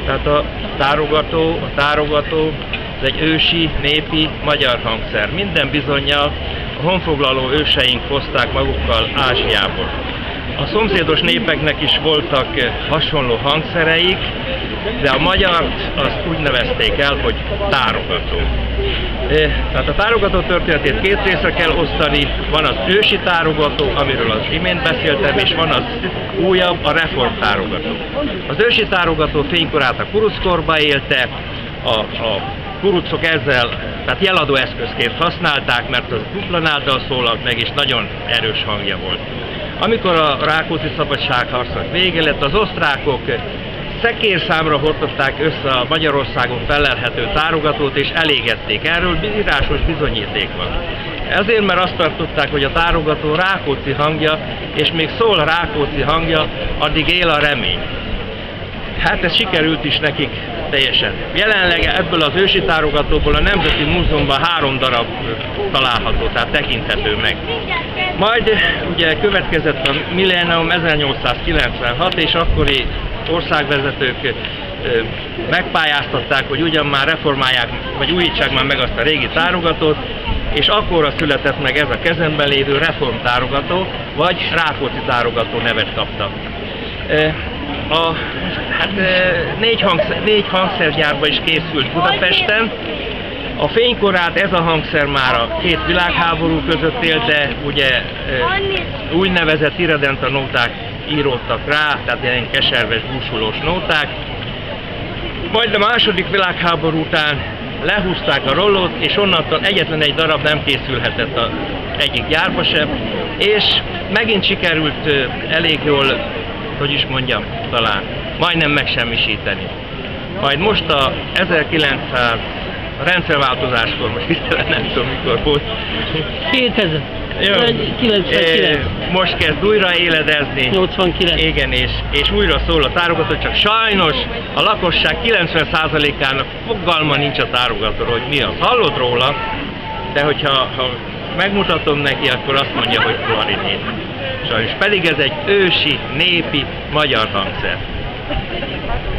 Tehát a tárogató ez egy ősi, népi, magyar hangszer. Minden bizonnyal a honfoglaló őseink hozták magukkal Ázsiából. A szomszédos népeknek is voltak hasonló hangszereik, de a magyart azt úgy nevezték el, hogy tárogató. Tehát a tárogató történetét két részre kell osztani, van az ősi tárogató, amiről az imént beszéltem, és van az újabb, a reform tárogató. Az ősi tárogató fénykorát a kuruckorba élte, a kurucok ezzel, tehát jeladó eszközként használták, mert az duplanáddal szólalt meg, és nagyon erős hangja volt. Amikor a Rákóczi szabadságharcnak vége lett, az osztrákok szekérszámra hordották össze a Magyarországon fellelhető tárogatót, és elégették. Erről írásos bizonyíték van. Ezért, mert azt tartották, hogy a tárogató Rákóczi hangja, és még szól Rákóczi hangja, addig él a remény. Hát ez sikerült is nekik teljesen. Jelenleg ebből az ősi tárogatóból a Nemzeti Múzeumban 3 darab található, tehát tekinthető meg. Majd ugye következett a millennium 1896, és akkori országvezetők megpályáztatták, hogy ugyan már reformálják, vagy újítsák már meg azt a régi tárogatót, és akkorra született meg ez a kezemben lévő reformtárogató, vagy Rákóczi tárogató nevet kapta. Négy hangszergyárban is készült Budapesten. A fénykorát ez a hangszer már a 2 világháború között élt, de ugye úgynevezett irredenta nóták íródtak rá, tehát ilyen keserves, búsulós nóták. Majd a második világháború után lehúzták a rollót, és onnantól egyetlen egy darab nem készülhetett az egyik gyárba sem, és megint sikerült elég jól, hogy is mondjam, talán majdnem megsemmisíteni. Majd most a 1900 a rendszerváltozáskor, most hirtelen nem tudom mikor volt. 2000. Jó. 99. Most kezd újra éledezni. 89. Igen, és újra szól a tárogató, csak sajnos a lakosság 90%-ának fogalma nincs a tárogatóról, hogy mi az. Hallott róla, de hogyha megmutatom neki, akkor azt mondja, hogy klarinét. Sajnos pedig ez egy ősi, népi, magyar hangszer.